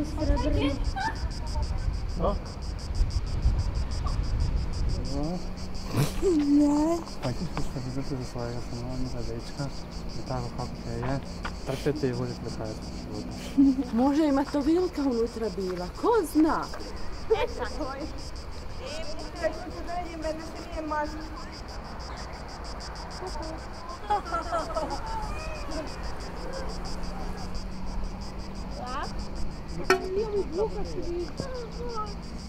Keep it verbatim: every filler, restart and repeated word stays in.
su srebrni. No? Ne. Pa ti što ste vidjeti za svojega stanovnika dečka i tako kako se je, trpete i vodite do kraja života. Može ima to Vilka unutra bila, ko zna? Eto, tvoj. I mislim da ću da vidim, jer se nije mažno. Ja? Ja, ja, ja, ja, ja, ja,